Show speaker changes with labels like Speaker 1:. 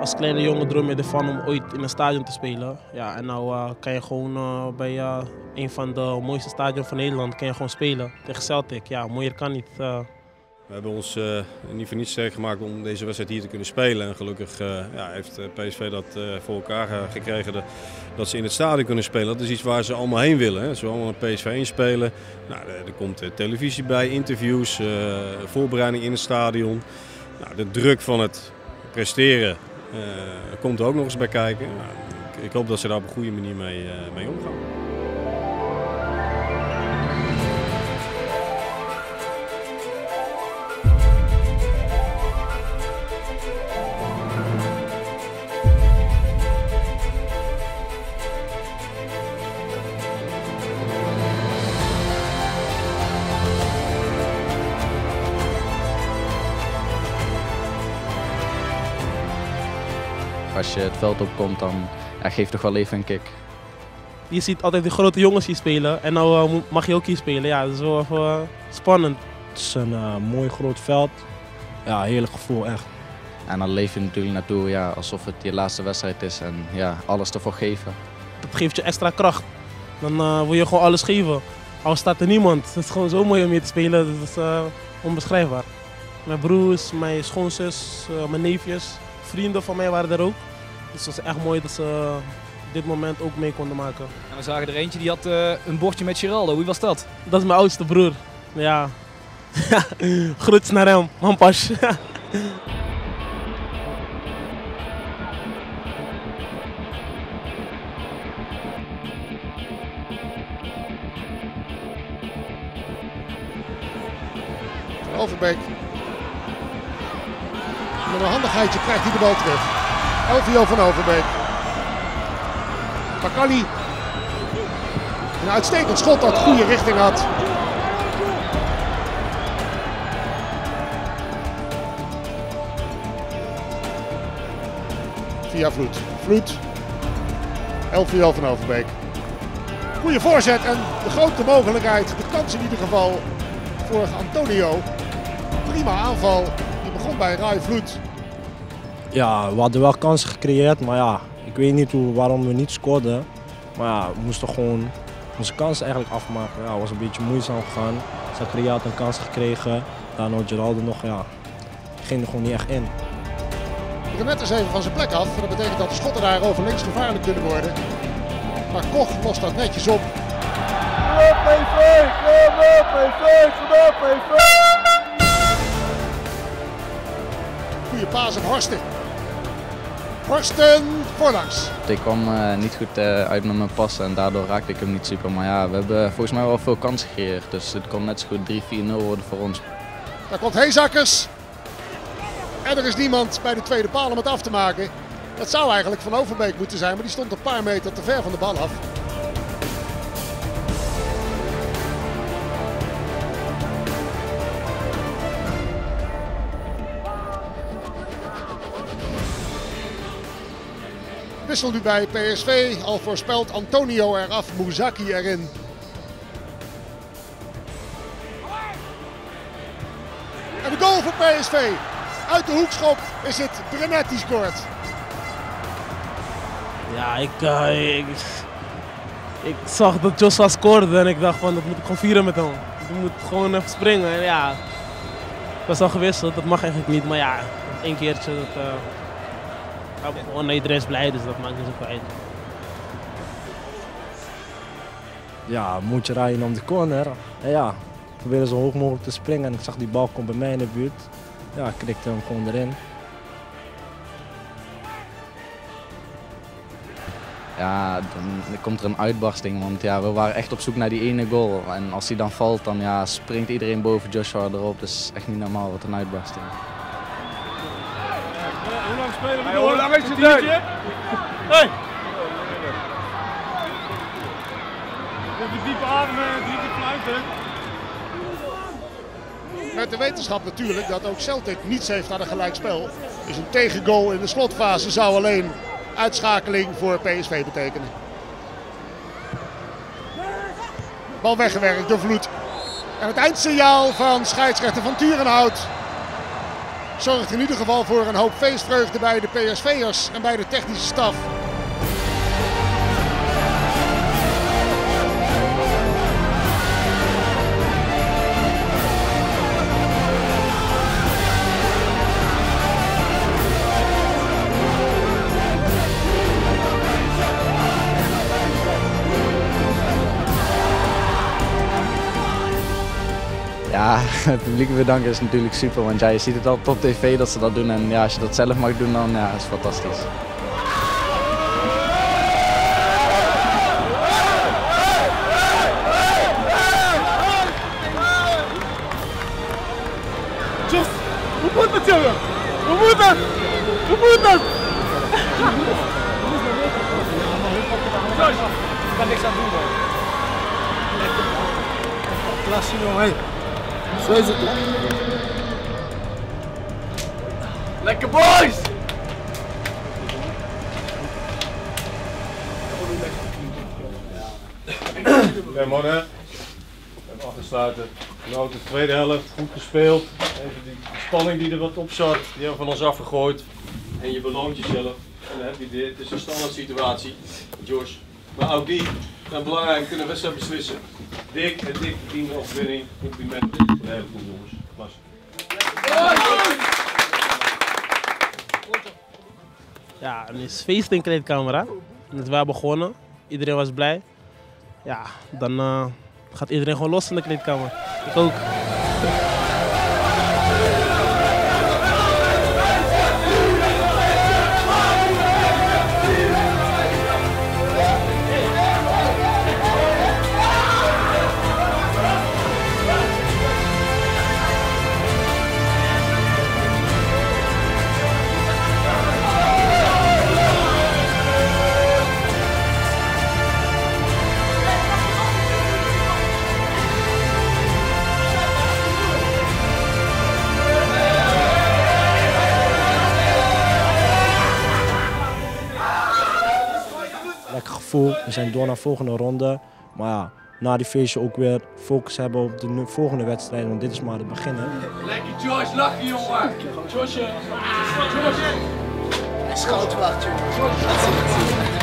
Speaker 1: Als kleine jongen droom je ervan om ooit in een stadion te spelen. Ja, en nou kan je gewoon bij een van de mooiste stadions van Nederland kan je gewoon spelen tegen Celtic. Ja, mooier kan niet.
Speaker 2: We hebben ons niet voor niets sterk gemaakt om deze wedstrijd hier te kunnen spelen. En gelukkig heeft PSV dat voor elkaar gekregen dat ze in het stadion kunnen spelen. Dat is iets waar ze allemaal heen willen. Hè. Ze willen allemaal een PSV inspelen. Nou, er komt televisie bij, interviews, voorbereiding in het stadion. Nou, de druk van het presteren komt er ook nog eens bij kijken. Nou, ik hoop dat ze daar op een goede manier mee omgaan.
Speaker 3: Als je het veld opkomt, dan geeft toch wel even een kick.
Speaker 1: Je ziet altijd die grote jongens hier spelen en nou mag je ook hier spelen. Ja, dat is wel even spannend.
Speaker 4: Het is een mooi groot veld. Ja, heerlijk gevoel echt.
Speaker 3: En dan leef je natuurlijk naartoe ja, alsof het je laatste wedstrijd is en ja, alles ervoor geven.
Speaker 1: Dat geeft je extra kracht. Dan wil je gewoon alles geven. Al staat er niemand. Het is gewoon zo mooi om hier te spelen. Dat is onbeschrijfbaar. Mijn broers, mijn schoonzus, mijn neefjes, vrienden van mij waren er ook. Dus het was echt mooi dat ze dit moment ook mee konden maken.
Speaker 5: En we zagen er eentje die had een bordje met Geraldo. Wie was dat?
Speaker 1: Dat is mijn oudste broer. Ja. Groets naar hem, Mampas.
Speaker 6: Overbeek. Met een handigheidje krijgt hij de bal terug. Elvio van Overbeek. Bakali. Een uitstekend schot dat goede richting had. Via Vloed. Vloed. Elvio van Overbeek. Goede voorzet en de grote mogelijkheid. De kans in ieder geval voor Antonio. Prima aanval. Die begon bij Rai Vloed.
Speaker 4: Ja, we hadden wel kansen gecreëerd, maar ja, ik weet niet waarom we niet scoorden. Maar ja, we moesten gewoon onze kansen eigenlijk afmaken. Ja, het was een beetje moeizaam gegaan. Zakaria had een kans gekregen. Daarna Geraldo nog, ja, ging er gewoon niet echt in.
Speaker 6: Net eens even van zijn plek af. Dat betekent dat de schotten daar over links gevaarlijk kunnen worden. Maar Koch lost dat netjes op. Goeie paas op Horsten. Horsten voorlangs.
Speaker 3: Ik kwam niet goed uit met mijn passen en daardoor raakte ik hem niet super. Maar ja, we hebben volgens mij wel veel kansen gecreëerd. Dus het kon net zo goed 3-4-0 worden voor ons.
Speaker 6: Daar komt Heezakkers. En er is niemand bij de tweede paal om het af te maken. Dat zou eigenlijk Van Overbeek moeten zijn, maar die stond een paar meter te ver van de bal af. Wissel nu bij PSV, al voorspelt Antonio eraf, Mouzaki erin. En de goal voor PSV. Uit de hoekschop is het Brenet die scoort.
Speaker 1: Ja, ik zag dat Joshua scoorde en ik dacht van dat moet ik gewoon vieren met hem. Ik moet gewoon even springen. En ja, ik was al gewisseld, dat mag eigenlijk niet, maar ja, één keertje. Iedereen is blij, dus dat maakt niet zoveel uit.
Speaker 4: Ja, moet je rijden om de corner. En ja, ik probeerde zo hoog mogelijk te springen en ik zag die bal komt bij mij in de buurt. Ja, ik klikte hem gewoon erin.
Speaker 3: Ja, dan komt er een uitbarsting, want ja, we waren echt op zoek naar die ene goal. En als die dan valt, dan ja, springt iedereen boven Joshua erop. Dat is echt niet normaal, wat een uitbarsting.
Speaker 7: Hoe lang spelen we door? Hoe lang is het uit? Hey! Even diepe ademen en 3 keer fluiten.
Speaker 6: Met de wetenschap natuurlijk dat ook Celtic niets heeft aan een gelijkspel. Dus een tegengoal in de slotfase zou alleen uitschakeling voor PSV betekenen. Bal weggewerkt door Vloed. En het eindsignaal van scheidsrechter Van Turenhout. zorgt in ieder geval voor een hoop feestvreugde bij de PSV'ers en bij de technische staf.
Speaker 3: Ja, het publiek bedanken is natuurlijk super, want ja, je ziet het altijd op tv dat ze dat doen en ja, als je dat zelf mag doen dan ja, is het fantastisch.
Speaker 7: Tjus, we moeten het jongen! We moeten! We moeten!
Speaker 5: Ik kan niks aan doen hoor.
Speaker 7: Laat zien jongen, hey. Zo is het. Lekker boys!
Speaker 2: Oké mannen, even afgesluiten. Nou, de tweede helft, goed gespeeld. Even die spanning die er wat op zat, die hebben we van ons afgegooid. En je beloont jezelf. En dan heb je dit. Het is een standaard situatie, Josh. Maar ook die zijn belangrijk, kunnen wedstrijd beslissen. Dick en Dick verdienen overwinning. Compliment voor de hele groep jongens. Klasse.
Speaker 1: Ja, het is feest in de kleedkamer, hè. Net waar begonnen. Iedereen was blij. Ja, dan gaat iedereen gewoon los in de kleedkamer. Ik ook.
Speaker 4: Lekker gevoel, we zijn door naar de volgende ronde. Maar ja, na die feestje ook weer focus hebben op de volgende wedstrijd, want dit is maar het begin. Hè.
Speaker 7: Lekker Josh, lachen jongen! Joshje! Josh!
Speaker 8: Hij schoot wacht, joh.